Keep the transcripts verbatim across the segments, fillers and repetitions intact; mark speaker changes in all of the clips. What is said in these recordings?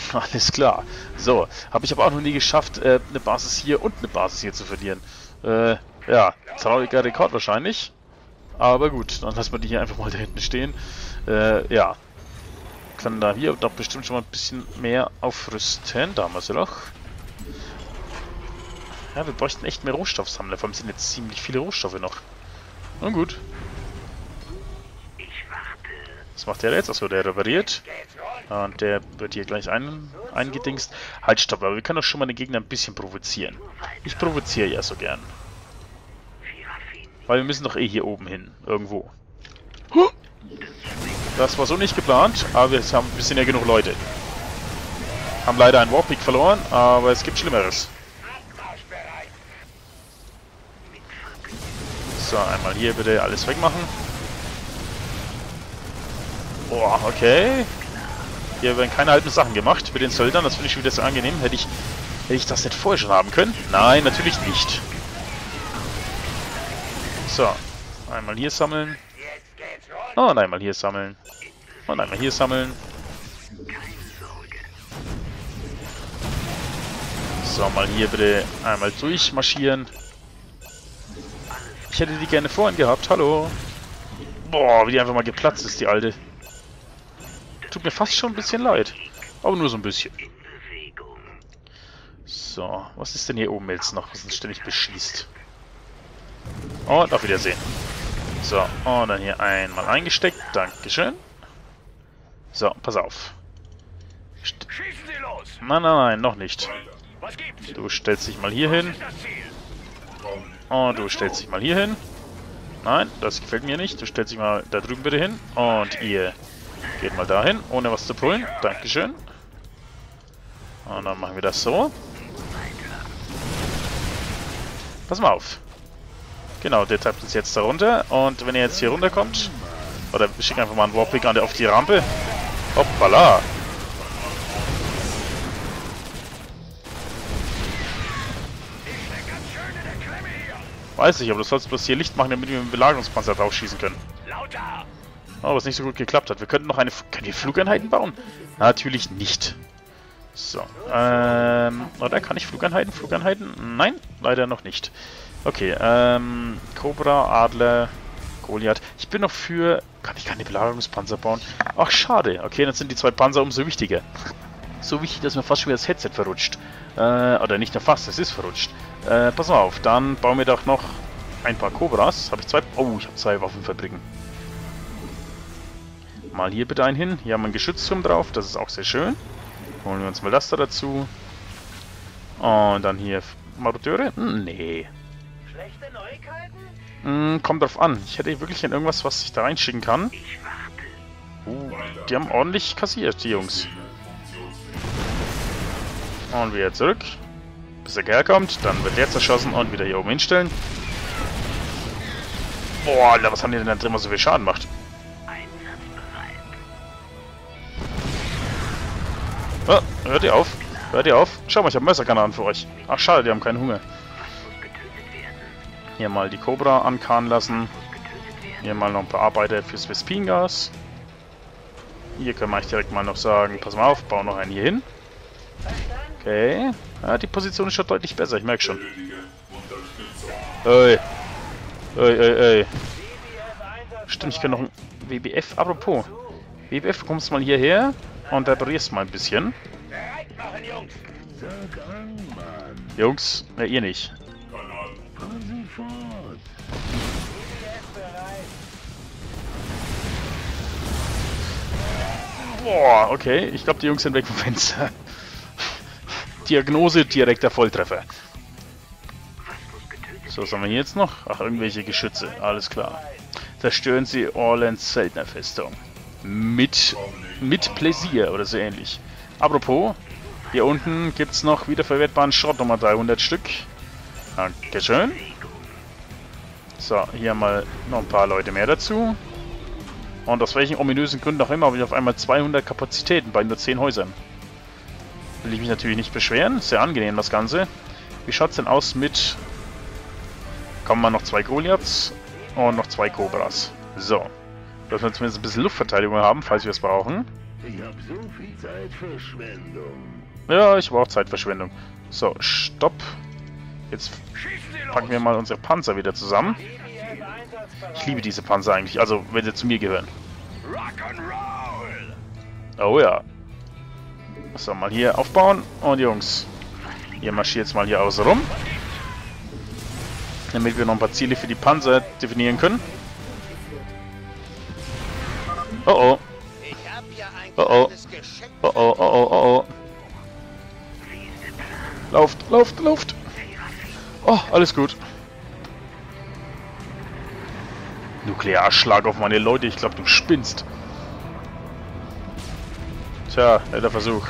Speaker 1: Alles klar. So, habe ich aber auch noch nie geschafft, äh, eine Basis hier und eine Basis hier zu verlieren. Äh, ja, trauriger Rekord wahrscheinlich. Aber gut, dann lassen wir die hier einfach mal da hinten stehen. Äh, ja. Können da hier doch bestimmt schon mal ein bisschen mehr aufrüsten. Da haben wir sie doch. Ja, wir bräuchten echt mehr Rohstoffsammler. Vor allem sind jetzt ziemlich viele Rohstoffe noch. Na gut. Was macht der jetzt? Achso, der repariert. Und der wird hier gleich ein, eingedingst. Halt, stopp, aber wir können doch schon mal den Gegner ein bisschen provozieren. Ich provoziere ja so gern. Weil wir müssen doch eh hier oben hin. Irgendwo. Das war so nicht geplant, aber wir, haben, wir sind ja genug Leute. Haben leider einen Warpeak verloren, aber es gibt Schlimmeres. So, einmal hier bitte alles wegmachen. Boah, okay. Hier werden keine halben Sachen gemacht mit den Söldnern, das finde ich schon wieder so angenehm. Hätte ich, hätte ich das nicht vorher schon haben können? Nein, natürlich nicht. So, einmal hier sammeln. Und einmal hier sammeln. Und einmal hier sammeln. So, mal hier bitte einmal durchmarschieren. Ich hätte die gerne vorhin gehabt, hallo. Boah, wie die einfach mal geplatzt ist, die alte. Tut mir fast schon ein bisschen leid. Aber nur so ein bisschen. So, was ist denn hier oben jetzt noch, was uns ständig beschießt? Und auf Wiedersehen. So, und dann hier einmal eingesteckt. Dankeschön. So, pass auf. St nein, nein, nein, noch nicht. Du stellst dich mal hier hin. Und du stellst dich mal hier hin. Nein, das gefällt mir nicht. Du stellst dich mal da drüben bitte hin. Und ihr geht mal dahin, ohne was zu pullen. Dankeschön. Und dann machen wir das so. Pass mal auf. Genau, der tappt uns jetzt da runter. Und wenn ihr jetzt hier runterkommt, oder wir schicken einfach mal einen Warpick an der auf die Rampe. Hoppala. Weiß ich, aber du sollst bloß hier Licht machen, damit wir mit dem Belagerungspanzer drauf schießen können. Oh, was nicht so gut geklappt hat. Wir könnten noch eine... Können wir Flugeinheiten bauen? Natürlich nicht. So, ähm... Oder kann ich Flugeinheiten? Flugeinheiten? Nein, leider noch nicht. Okay, ähm... Cobra, Adler, Goliath. Ich bin noch für... Kann ich keine Belagerungspanzer bauen? Ach, schade. Okay, dann sind die zwei Panzer umso wichtiger. So wichtig, dass mir fast schon wieder das Headset verrutscht. Äh, oder nicht nur fast, es ist verrutscht. Äh, pass mal auf, dann bauen wir doch noch ein paar Cobras. Habe ich zwei... Oh, ich habe zwei Waffenfabriken. Mal hier bitte einen hin. Hier haben wir einen Geschützturm drauf, das ist auch sehr schön. Holen wir uns mal das da dazu. Und dann hier Marodeure? Nee.
Speaker 2: Schlechte Neuigkeiten?
Speaker 1: Hm, kommt drauf an. Ich hätte wirklich in irgendwas, was ich da reinschicken kann. Uh, die haben ordentlich kassiert, die Jungs. Und wieder zurück. Bis er herkommt, dann wird der zerschossen und wieder hier oben hinstellen. Boah, Alter, was haben die denn da drin, was so viel Schaden macht? Oh, hört ihr auf? Hört ihr auf? Schau mal, ich habe Messerkananen für euch. Ach, schade, die haben keinen Hunger. Hier mal die Cobra ankarren lassen. Hier mal noch ein paar Arbeiter fürs Vespingas. Hier können wir euch direkt mal noch sagen, pass mal auf, bau noch einen hier hin. Okay. Ja, die Position ist schon deutlich besser, ich merke schon. Ey. Ey, ey, ey. Stimmt, ich kann noch ein W B F. Apropos. W B F, kommst mal hierher und reparierst mal ein bisschen. Jungs, ja, ihr nicht. Boah, okay. Ich glaube, die Jungs sind weg vom Fenster. Diagnose, direkter Volltreffer. So, was haben wir hier jetzt noch? Ach, irgendwelche Geschütze. Alles klar. Zerstören Sie Orlands Söldnerfestung. Mit, mit Pläsier oder so ähnlich. Apropos, hier unten gibt es noch wiederverwertbaren Schrott, nochmal dreihundert Stück. Dankeschön. So, hier mal noch ein paar Leute mehr dazu. Und aus welchen ominösen Gründen auch immer habe ich auf einmal zweihundert Kapazitäten bei nur zehn Häusern. Will ich mich natürlich nicht beschweren. Sehr angenehm das Ganze. Wie schaut es denn aus mit... Kommen mal noch zwei Goliaths und noch zwei Cobras. So. Dass wir zumindest ein bisschen Luftverteidigung haben, falls wir es brauchen.
Speaker 3: Ich habe so viel Zeitverschwendung.
Speaker 1: Ja, ich war auch Zeitverschwendung. So, stopp. Jetzt packen wir mal unsere Panzer wieder zusammen. Ich liebe diese Panzer eigentlich, also wenn sie zu mir gehören. Oh ja. So, mal hier aufbauen. Und Jungs, ihr marschiert jetzt mal hier außen rum. Damit wir noch ein paar Ziele für die Panzer definieren können. Oh oh. Oh oh. Oh oh, oh oh, oh oh. Lauft, lauft, lauft. Oh, alles gut. Nuklearschlag auf meine Leute, ich glaube, du spinnst. Tja, netter Versuch.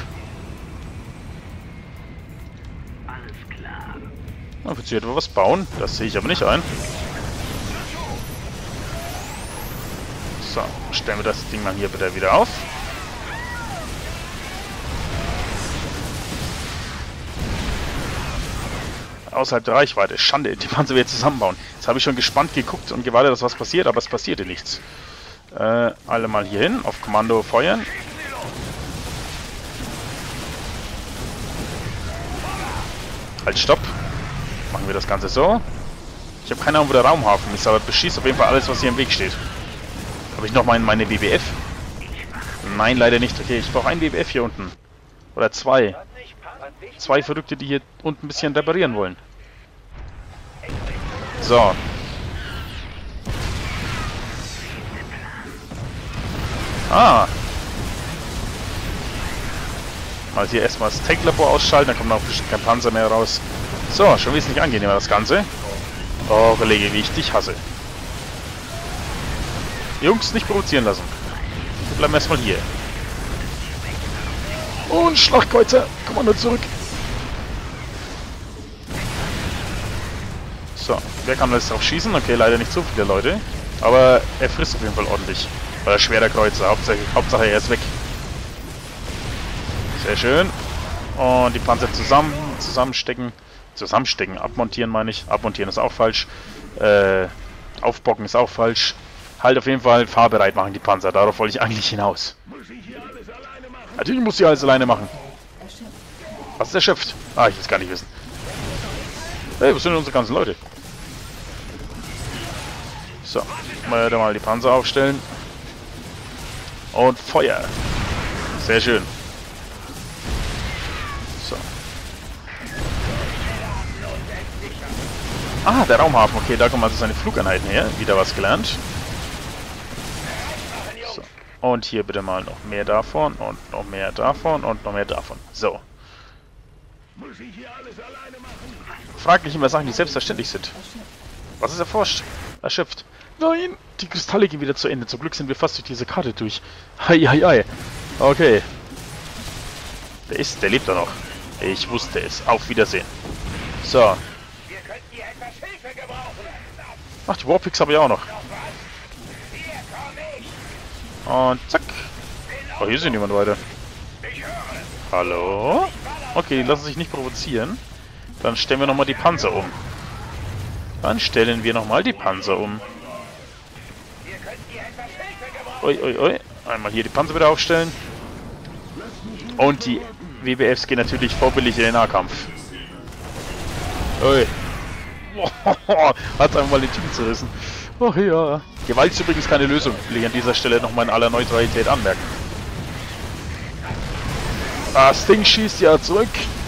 Speaker 2: Alles klar.
Speaker 1: Na, willst du etwa was bauen? Das sehe ich aber nicht ein. So, stellen wir das Ding mal hier bitte wieder auf. Außerhalb der Reichweite. Schande, die Panzer wieder zusammenbauen. Jetzt habe ich schon gespannt geguckt und gewartet, dass was passiert, aber es passierte nichts. Äh, alle mal hier hin, auf Kommando feuern. Halt, stopp. Machen wir das Ganze so. Ich habe keine Ahnung, wo der Raumhafen ist, aber beschießt auf jeden Fall alles, was hier im Weg steht. Habe ich noch mal meine B B F? Nein, leider nicht. Okay, ich brauche einen B B F hier unten. Oder zwei. Zwei Verrückte, die hier unten ein bisschen reparieren wollen. So. Ah. Mal hier erstmal das Tech-Labor ausschalten, dann kommt noch bestimmt kein Panzer mehr raus. So, schon wesentlich angenehmer das Ganze. Oh, Kollege, wie ich dich hasse. Jungs, nicht provozieren lassen. Wir bleiben erstmal hier. Und Schlachtkreuzer, komm mal nur zurück. So, wer kann jetzt drauf schießen? Okay, leider nicht so viele Leute. Aber er frisst auf jeden Fall ordentlich. Weil er schwerer Kreuzer, Hauptsache, Hauptsache er ist weg. Sehr schön. Und die Panzer zusammen, zusammenstecken. Zusammenstecken, abmontieren meine ich. Abmontieren ist auch falsch. Äh, aufbocken ist auch falsch. Halt auf jeden Fall fahrbereit machen die Panzer. Darauf wollte ich eigentlich hinaus. Natürlich muss ich alles alleine machen. Was ist erschöpft? Ah, ich will es gar nicht wissen. Hey, wo sind denn unsere ganzen Leute? So, mal, mal die Panzer aufstellen. Und Feuer. Sehr schön. So. Ah, der Raumhafen. Okay, da kommen also seine Flugeinheiten her. Wieder was gelernt. So. Und hier bitte mal noch mehr davon und noch mehr davon und noch mehr davon. So. Fraglich immer Sachen, die selbstverständlich sind. Was ist erforscht? Erschöpft. Nein, die Kristalle gehen wieder zu Ende. Zum Glück sind wir fast durch diese Karte durch. Hei, hei, hei. Okay. Der ist, der lebt da noch. Ich wusste es. Auf Wiedersehen. So. Ach, die Warpix habe ich auch noch. Und zack. Oh, hier sind niemand weiter. Hallo? Okay, lassen sich nicht provozieren. Dann stellen wir nochmal die Panzer um. Dann stellen wir nochmal die Panzer um. Ui, ui, ui. Einmal hier die Panzer wieder aufstellen. Und die W B Fs gehen natürlich vorbildlich in den Nahkampf. Ui. Hat einfach mal den Typen zerrissen. Ach ja. Gewalt ist übrigens keine Lösung. Will ich an dieser Stelle nochmal in aller Neutralität anmerken. Ah, Sting schießt ja zurück.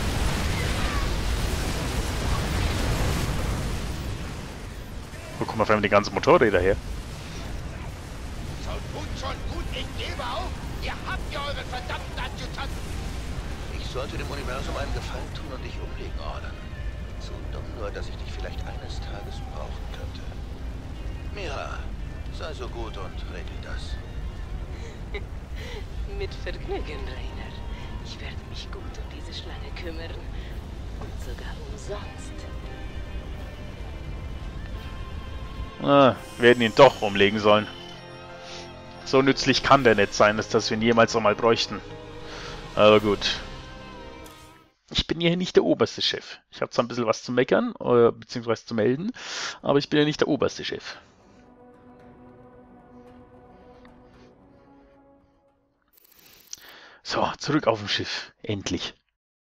Speaker 1: Wo kommen auf einmal die ganzen Motorräder her?
Speaker 4: Schon gut, schon gut, ich gebe auf. Ihr habt ja euren verdammten Adjutanten.
Speaker 5: Ich sollte dem Universum einen Gefallen tun und dich umlegen, Orden. So dumm nur, dass ich dich vielleicht eines Tages brauchen könnte. Mira, sei so gut und regel das.
Speaker 6: Mit Vergnügen, Rainer. Ich werde mich gut um diese Schlange kümmern. Und sogar umsonst.
Speaker 1: Ah, wir hätten ihn doch umlegen sollen. So nützlich kann der nicht sein, dass das wir ihn jemals noch mal bräuchten. Aber gut. Ich bin hier nicht der oberste Chef. Ich habe zwar ein bisschen was zu meckern, äh, beziehungsweise zu melden, aber ich bin ja nicht der oberste Chef. So, zurück auf dem Schiff. Endlich.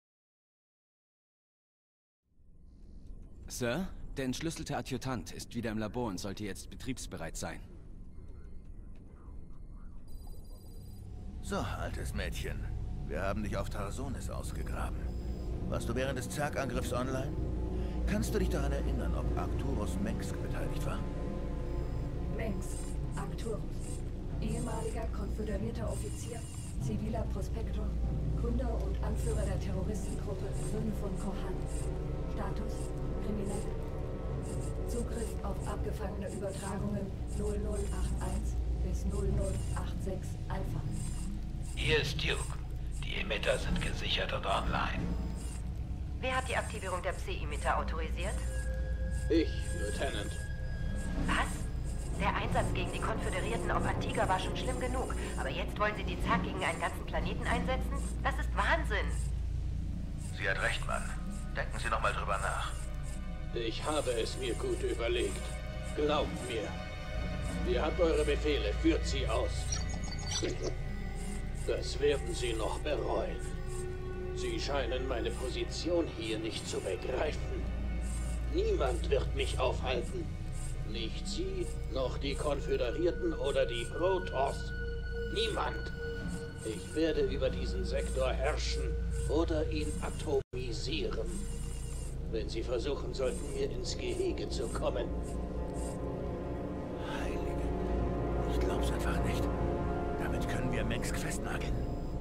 Speaker 7: Sir, der entschlüsselte Adjutant ist wieder im Labor und sollte jetzt betriebsbereit sein.
Speaker 5: So, altes Mädchen. Wir haben dich auf Tarsonis ausgegraben. Warst du während des Zerg-Angriffs online? Kannst du dich daran erinnern, ob Arcturus Mengsk beteiligt war?
Speaker 8: Mengsk, Arcturus. Ehemaliger konföderierter Offizier, ziviler Prospektor, Gründer und Anführer der Terroristengruppe Söhne von Kohan. Status: kriminell. Zugriff auf abgefangene Übertragungen null null acht eins bis null null acht sechs Alpha.
Speaker 9: Hier ist Duke. Die Emitter sind gesichert und online.
Speaker 10: Wer hat die Aktivierung der Psi-Emitter autorisiert?
Speaker 9: Ich, Lieutenant.
Speaker 10: Was? Der Einsatz gegen die Konföderierten auf Antigua war schon schlimm genug. Aber jetzt wollen sie die Zerg gegen einen ganzen Planeten einsetzen? Das ist Wahnsinn!
Speaker 5: Sie hat recht, Mann. Denken Sie nochmal drüber nach.
Speaker 9: Ich habe es mir gut überlegt. Glaubt mir. Ihr habt eure Befehle, führt sie aus. Das werden Sie noch bereuen. Sie scheinen meine Position hier nicht zu begreifen. Niemand wird mich aufhalten. Nicht Sie, noch die Konföderierten oder die Protoss. Niemand. Ich werde über diesen Sektor herrschen oder ihn atomisieren. Wenn Sie versuchen sollten, mir ins Gehege zu kommen.
Speaker 5: Heilige. Ich glaub's einfach nicht. Damit können wir Mengsk festnageln.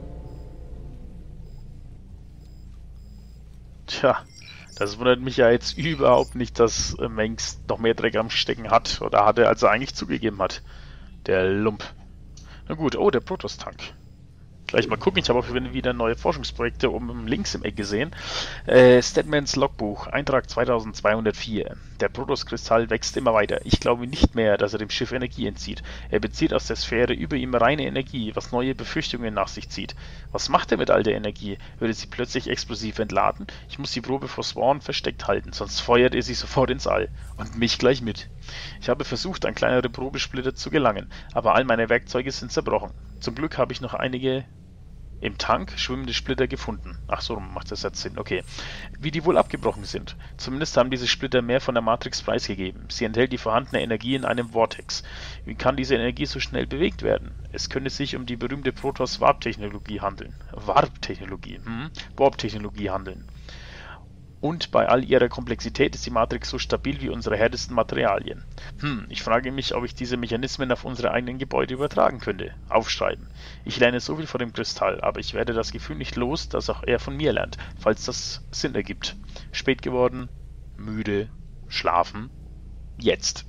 Speaker 1: Tja, das wundert mich ja jetzt überhaupt nicht, dass Mengsk noch mehr Dreck am Stecken hat oder hatte, als er eigentlich zugegeben hat. Der Lump. Na gut, oh, der Protoss-Tank. Gleich mal gucken, ich habe auch wieder neue Forschungsprojekte oben links im Eck gesehen. Äh, Statmans Logbuch, Eintrag zweitausendzweihundertvier. Der Protoss-Kristall wächst immer weiter. Ich glaube nicht mehr, dass er dem Schiff Energie entzieht. Er bezieht aus der Sphäre über ihm reine Energie, was neue Befürchtungen nach sich zieht. Was macht er mit all der Energie? Würde sie plötzlich explosiv entladen? Ich muss die Probe vor Spawn versteckt halten, sonst feuert er sie sofort ins All. Und mich gleich mit. Ich habe versucht, an kleinere Probesplitter zu gelangen, aber all meine Werkzeuge sind zerbrochen. Zum Glück habe ich noch einige im Tank schwimmende Splitter gefunden. Ach so, macht das jetzt Sinn. Okay. Wie die wohl abgebrochen sind. Zumindest haben diese Splitter mehr von der Matrix preisgegeben. Sie enthält die vorhandene Energie in einem Vortex. Wie kann diese Energie so schnell bewegt werden? Es könnte sich um die berühmte Protoss-Warp-Technologie handeln. Warp-Technologie. Hm? Warp-Technologie handeln. Und bei all ihrer Komplexität ist die Matrix so stabil wie unsere härtesten Materialien. Hm, ich frage mich, ob ich diese Mechanismen auf unsere eigenen Gebäude übertragen könnte. Aufschreiben. Ich lerne so viel von dem Kristall, aber ich werde das Gefühl nicht los, dass auch er von mir lernt, falls das Sinn ergibt. Spät geworden, müde, schlafen, jetzt.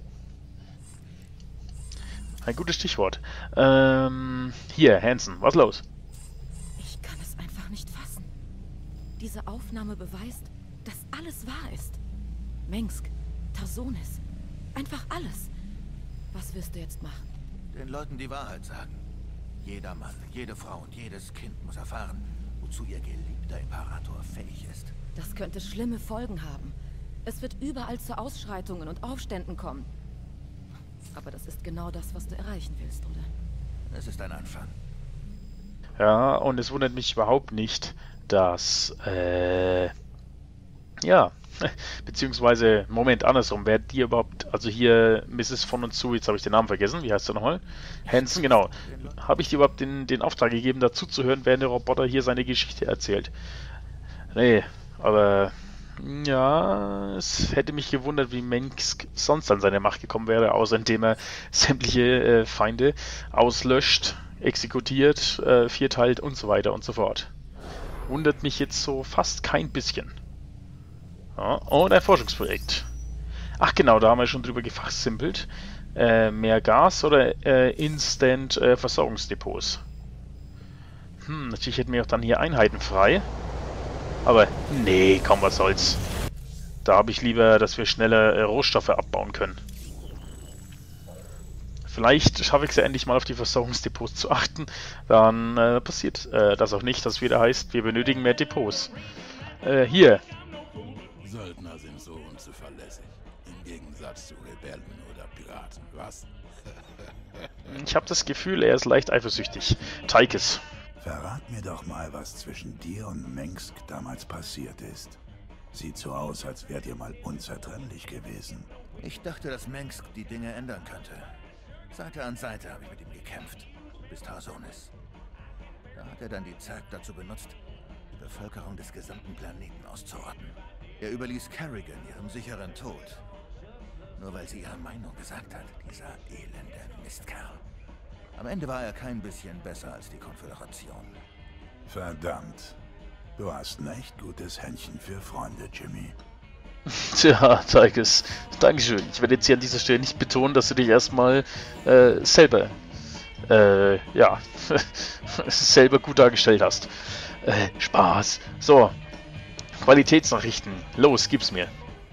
Speaker 1: Ein gutes Stichwort. Ähm, hier, Hansen, was los?
Speaker 11: Ich kann es einfach nicht fassen. Diese Aufnahme beweist, dass alles wahr ist. Mengsk, Tarsonis, einfach alles. Was wirst du jetzt machen?
Speaker 5: Den Leuten die Wahrheit sagen. Jeder Mann, jede Frau und jedes Kind muss erfahren, wozu ihr geliebter Imperator fähig ist.
Speaker 11: Das könnte schlimme Folgen haben. Es wird überall zu Ausschreitungen und Aufständen kommen. Aber das ist genau das, was du erreichen willst, oder?
Speaker 5: Es ist ein Anfang.
Speaker 1: Ja, und es wundert mich überhaupt nicht, dass, äh, ja, beziehungsweise, Moment, andersrum, wer die überhaupt, also hier Misses von und zu, jetzt habe ich den Namen vergessen, wie heißt er nochmal? Hansen, genau. Habe ich dir überhaupt den, den Auftrag gegeben, dazu zu hören, während der Roboter hier seine Geschichte erzählt? Nee, aber, ja, es hätte mich gewundert, wie Mengsk sonst an seine Macht gekommen wäre, außer indem er sämtliche äh, Feinde auslöscht, exekutiert, äh, vierteilt und so weiter und so fort. Wundert mich jetzt so fast kein bisschen. Ja, und ein Forschungsprojekt. Ach genau, da haben wir schon drüber gefachsimpelt. Äh, mehr Gas oder äh, Instant äh, Versorgungsdepots. Hm, natürlich hätten wir auch dann hier Einheiten frei. Aber nee, komm, was soll's. Da habe ich lieber, dass wir schneller äh, Rohstoffe abbauen können. Vielleicht schaffe ich es ja endlich mal auf die Versorgungsdepots zu achten. Dann äh, passiert äh, das auch nicht, dass wieder heißt, wir benötigen mehr Depots. Äh, hier.
Speaker 12: Söldner sind so unzuverlässig. Im Gegensatz zu Rebellen oder Piraten, was?
Speaker 1: Ich habe das Gefühl, er ist leicht eifersüchtig. Tychus.
Speaker 12: Verrat mir doch mal, was zwischen dir und Mengsk damals passiert ist. Sieht so aus, als wärt ihr mal unzertrennlich gewesen.
Speaker 5: Ich dachte, dass Mengsk die Dinge ändern könnte. Seite an Seite habe ich mit ihm gekämpft, bis Tarsonis. Da hat er dann die Zerg dazu benutzt, die Bevölkerung des gesamten Planeten auszurotten. Er überließ Kerrigan ihrem sicheren Tod. Nur weil sie ihre Meinung gesagt hat, dieser elende Mistkerl. Am Ende war er kein bisschen besser als die Konföderation.
Speaker 12: Verdammt. Du hast ein echt gutes Händchen für Freunde, Jimmy.
Speaker 1: Tja, Tigers. Dankeschön. Ich werde jetzt hier an dieser Stelle nicht betonen, dass du dich erstmal äh, selber, äh, ja, selber gut dargestellt hast. Äh, Spaß. So. Qualitätsnachrichten. Los, gib's mir.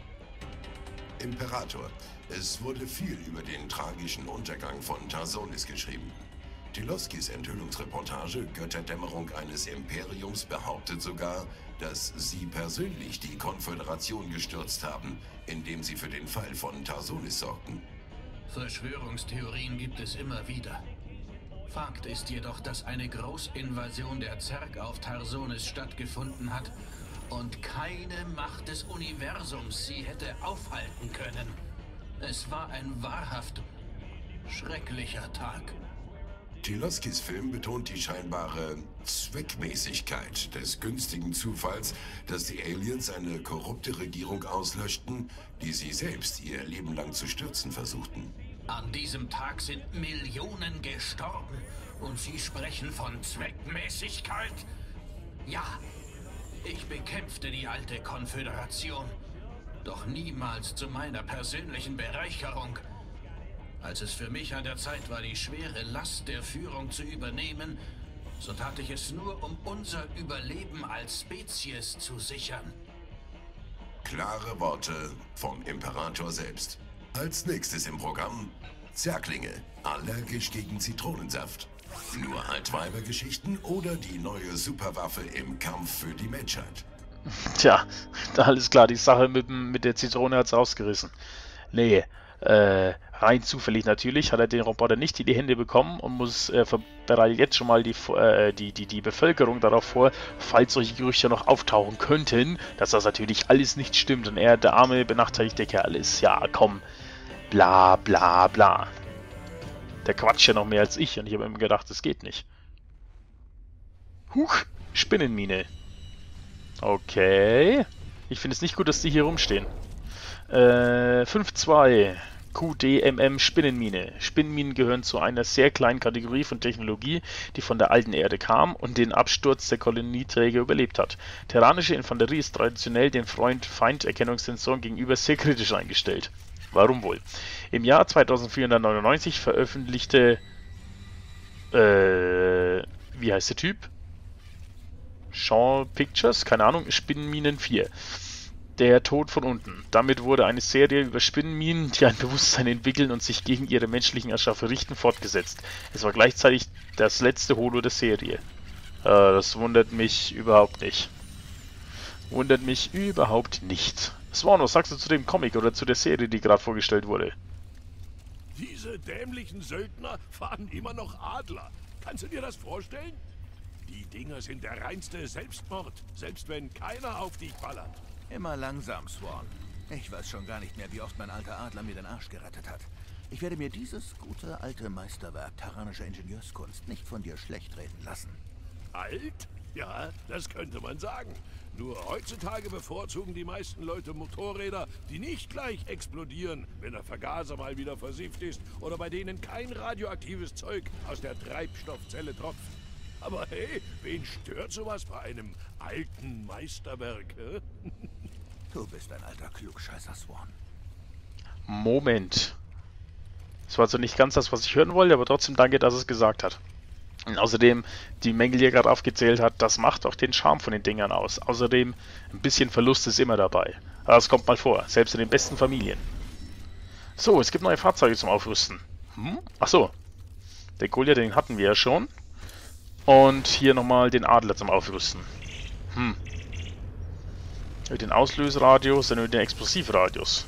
Speaker 13: Imperator, es wurde viel über den tragischen Untergang von Tarsonis geschrieben. Tiloskis Enthüllungsreportage Götterdämmerung eines Imperiums behauptet sogar, dass Sie persönlich die Konföderation gestürzt haben, indem Sie für den Fall von Tarsonis sorgten.
Speaker 9: Verschwörungstheorien gibt es immer wieder. Fakt ist jedoch, dass eine Großinvasion der Zerg auf Tarsonis stattgefunden hat und keine Macht des Universums sie hätte aufhalten können. Es war ein wahrhaft schrecklicher Tag.
Speaker 13: Tiloskis Film betont die scheinbare Zweckmäßigkeit des günstigen Zufalls, dass die Aliens eine korrupte Regierung auslöschten, die sie selbst ihr Leben lang zu stürzen versuchten.
Speaker 9: An diesem Tag sind Millionen gestorben und Sie sprechen von Zweckmäßigkeit? Ja, ich bekämpfte die alte Konföderation, doch niemals zu meiner persönlichen Bereicherung. Als es für mich an der Zeit war, die schwere Last der Führung zu übernehmen, so tat ich es nur, um unser Überleben als Spezies zu sichern.
Speaker 13: Klare Worte vom Imperator selbst. Als nächstes im Programm Zerglinge, allergisch gegen Zitronensaft. Nur Altweibergeschichten oder die neue Superwaffe im Kampf für die Menschheit?
Speaker 1: Tja, alles klar, die Sache mit, mit der Zitrone hat's rausgerissen. Nee, äh, rein zufällig natürlich hat er den Roboter nicht in die Hände bekommen und muss äh, bereitet jetzt schon mal die, äh, die, die, die Bevölkerung darauf vor, falls solche Gerüchte noch auftauchen könnten, dass das natürlich alles nicht stimmt und er der arme, benachteiligte Kerl ist. Ja, komm, bla bla bla. Der quatscht ja noch mehr als ich und ich habe immer gedacht, das geht nicht. Huch, Spinnenmine. Okay. Ich finde es nicht gut, dass die hier rumstehen. Äh, fünf zwei. Q D M M Spinnenmine. Spinnenminen gehören zu einer sehr kleinen Kategorie von Technologie, die von der alten Erde kam und den Absturz der Kolonieträger überlebt hat. Terranische Infanterie ist traditionell den Freund-Feind-Erkennungssensoren gegenüber sehr kritisch eingestellt. Warum wohl? Im Jahr zweitausendvierhundertneunundneunzig veröffentlichte, äh, wie heißt der Typ? Shaw Pictures, keine Ahnung, Spinnenminen vier. Der Tod von unten. Damit wurde eine Serie über Spinnenminen, die ein Bewusstsein entwickeln und sich gegen ihre menschlichen Erschaffe richten, fortgesetzt. Es war gleichzeitig das letzte Holo der Serie. Äh, das wundert mich überhaupt nicht. Wundert mich überhaupt nicht. Swan, was sagst du zu dem Comic oder zu der Serie, die gerade vorgestellt wurde?
Speaker 14: Diese dämlichen Söldner fahren immer noch Adler. Kannst du dir das vorstellen? Die Dinger sind der reinste Selbstmord, selbst wenn keiner auf dich ballert.
Speaker 5: Immer langsam, Swan. Ich weiß schon gar nicht mehr, wie oft mein alter Adler mir den Arsch gerettet hat. Ich werde mir dieses gute alte Meisterwerk terranischer Ingenieurskunst nicht von dir schlecht reden lassen.
Speaker 14: Alt? Ja, das könnte man sagen. Nur heutzutage bevorzugen die meisten Leute Motorräder, die nicht gleich explodieren, wenn der Vergaser mal wieder versifft ist oder bei denen kein radioaktives Zeug aus der Treibstoffzelle tropft. Aber hey, wen stört sowas bei einem alten Meisterwerk? Hä?
Speaker 5: Du bist ein alter Klugscheißer, Swan.
Speaker 1: Moment. Das war zwar nicht ganz das, was ich hören wollte, aber trotzdem danke, dass es gesagt hat. Und außerdem, die Mängel, die er gerade aufgezählt hat, das macht auch den Charme von den Dingern aus. Außerdem, ein bisschen Verlust ist immer dabei. Aber das kommt mal vor, selbst in den besten Familien. So, es gibt neue Fahrzeuge zum Aufrüsten. Hm? Achso, den Goliath, den hatten wir ja schon. Und hier nochmal den Adler zum Aufrüsten. Hm. Den Auslöseradius, dann den Explosivradius.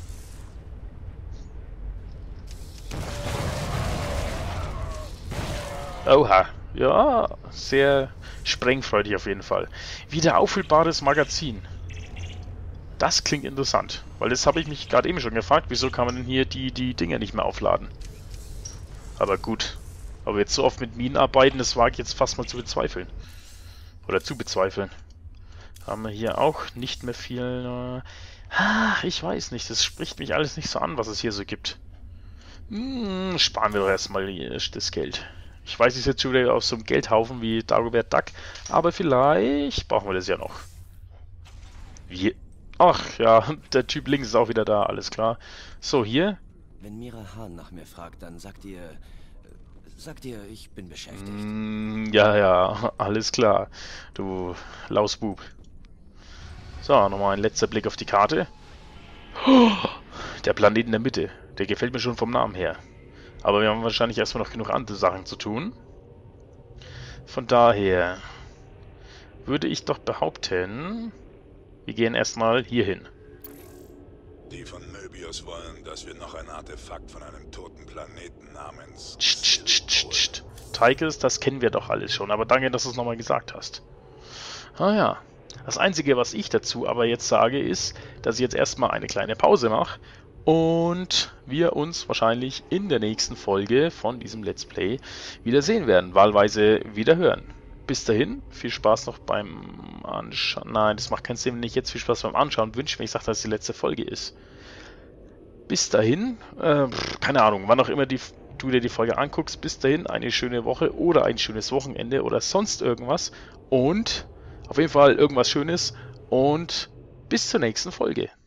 Speaker 1: Oha. Ja, sehr sprengfreudig auf jeden Fall. Wieder auffüllbares Magazin. Das klingt interessant, weil das habe ich mich gerade eben schon gefragt, wieso kann man denn hier die, die Dinger nicht mehr aufladen? Aber gut, aber jetzt so oft mit Minen arbeiten, das wage ich jetzt fast mal zu bezweifeln. Oder zu bezweifeln. Haben wir hier auch nicht mehr viel... Äh, ah, ich weiß nicht, das spricht mich alles nicht so an, was es hier so gibt. Hm, sparen wir doch erstmal das Geld. Ich weiß, ich sitze schon wieder auf so einem Geldhaufen wie Dagobert Duck, aber vielleicht brauchen wir das ja noch. Wie... Ach ja, der Typ links ist auch wieder da, alles klar. So, hier.
Speaker 7: Wenn Mira Hahn nach mir fragt, dann sagt ihr... Sagt ihr, ich bin beschäftigt.
Speaker 1: Mm, ja, ja, alles klar. Du Lausbub. So, nochmal ein letzter Blick auf die Karte. Oh, der Planet in der Mitte. Der gefällt mir schon vom Namen her. Aber wir haben wahrscheinlich erstmal noch genug andere Sachen zu tun. Von daher würde ich doch behaupten... Wir gehen erstmal hier hin.
Speaker 12: Die von Möbius wollen, dass wir noch ein Artefakt von einem toten Planeten namens...
Speaker 1: Tychus, das kennen wir doch alles schon, aber danke, dass du es nochmal gesagt hast. Ah ja, das Einzige, was ich dazu aber jetzt sage, ist, dass ich jetzt erstmal eine kleine Pause mache und wir uns wahrscheinlich in der nächsten Folge von diesem Let's Play wiedersehen werden, wahlweise wieder hören. Bis dahin, viel Spaß noch beim Anschauen. Nein, das macht keinen Sinn, wenn ich jetzt viel Spaß beim Anschauen wünsche, wenn ich sage, dass es die letzte Folge ist. Bis dahin, äh, keine Ahnung, wann auch immer die, du dir die Folge anguckst, bis dahin eine schöne Woche oder ein schönes Wochenende oder sonst irgendwas. Und auf jeden Fall irgendwas Schönes und bis zur nächsten Folge.